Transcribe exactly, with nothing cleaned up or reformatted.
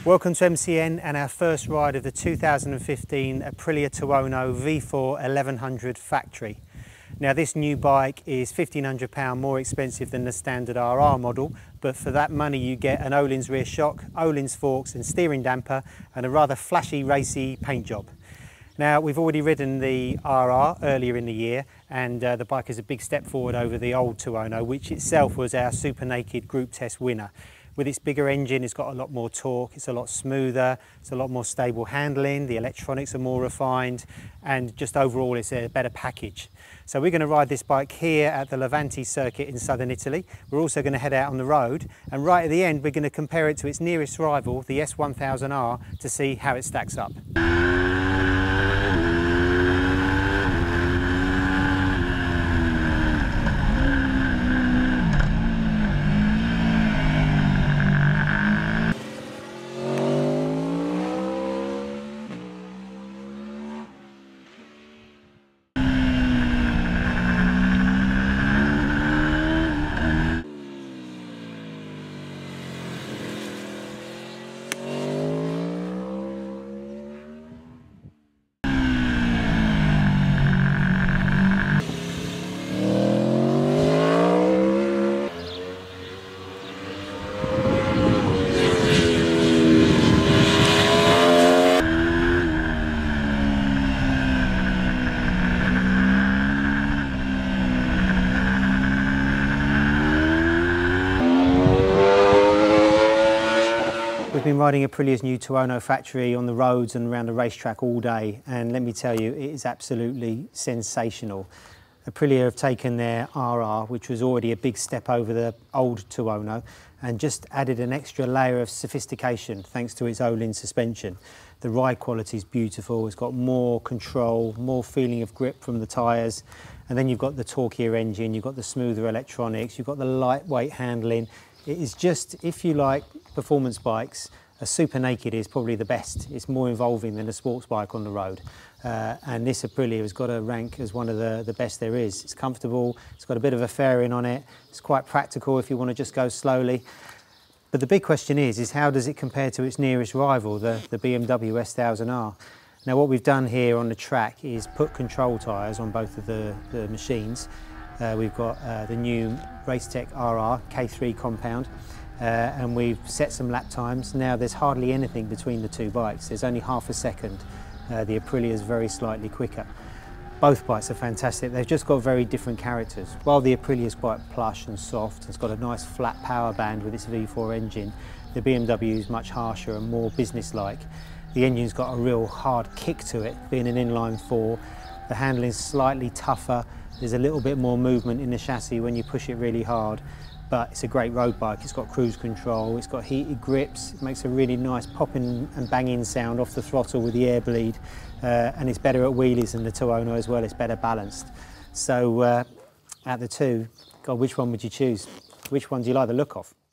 Welcome to M C N and our first ride of the two thousand fifteen Aprilia Tuono V four eleven hundred factory. Now this new bike is fifteen hundred pounds more expensive than the standard R R model, but for that money you get an Ohlins rear shock, Ohlins forks and steering damper and a rather flashy racy paint job. Now we've already ridden the R R earlier in the year and uh, the bike is a big step forward over the old Tuono, which itself was our super naked group test winner. With its bigger engine, it's got a lot more torque, it's a lot smoother, it's a lot more stable handling, the electronics are more refined, and just overall it's a better package. So we're going to ride this bike here at the Levante circuit in southern Italy. We're also going to head out on the road, and right at the end we're going to compare it to its nearest rival, the S one thousand R, to see how it stacks up. We've been riding Aprilia's new Tuono factory on the roads and around the racetrack all day, and let me tell you, it is absolutely sensational. Aprilia have taken their R R, which was already a big step over the old Tuono, and just added an extra layer of sophistication thanks to its Ohlins suspension. The ride quality is beautiful, it's got more control, more feeling of grip from the tyres, and then you've got the torquier engine, you've got the smoother electronics, you've got the lightweight handling. It is just, if you like performance bikes, a super naked is probably the best. It's more involving than a sports bike on the road. Uh, and this Aprilia has got to rank as one of the, the best there is. It's comfortable, it's got a bit of a fairing on it, it's quite practical if you want to just go slowly. But the big question is, is how does it compare to its nearest rival, the, the B M W S one thousand R? Now what we've done here on the track is put control tyres on both of the, the machines. Uh, we've got uh, the new Racetech R R K three compound, uh, and we've set some lap times. Now there's hardly anything between the two bikes. There's only half a second. Uh, the Aprilia is very slightly quicker. Both bikes are fantastic. They've just got very different characters. While the Aprilia is quite plush and soft, it's got a nice flat power band with its V four engine. The B M W is much harsher and more business-like. The engine's got a real hard kick to it, being an inline four. The handling's slightly tougher. There's a little bit more movement in the chassis when you push it really hard, but it's a great road bike. It's got cruise control, it's got heated grips, it makes a really nice popping and banging sound off the throttle with the air bleed, uh, and it's better at wheelies than the Tuono as well, it's better balanced. So uh, out of the two, God, which one would you choose? Which one do you like the look of?